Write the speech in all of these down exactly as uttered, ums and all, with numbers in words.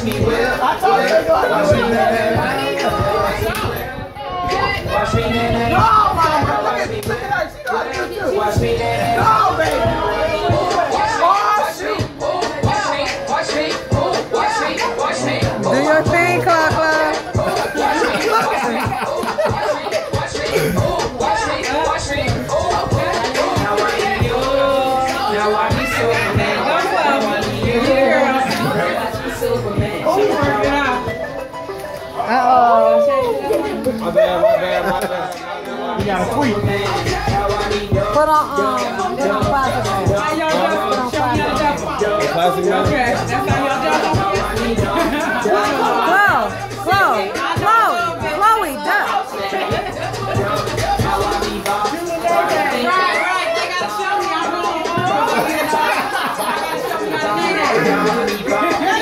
Watch me, Nene. No, mama. Look at look at her. She know how to do it. Watch me, Nene. No, baby. Watch me. Watch me. Watch me. Do your thing, Clock Clock. Watch me. Watch me. Watch me. Now I need you. Now I need Superman. Now I need you. Superman. Uh-oh. My bad, my bad, my bad. We got a tweet. Put on, um, put on classic man. Put on classic man. Classic man. Chloe, Chloe, Chloe, Chloe, duh.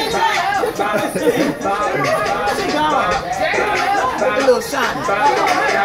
A little shot.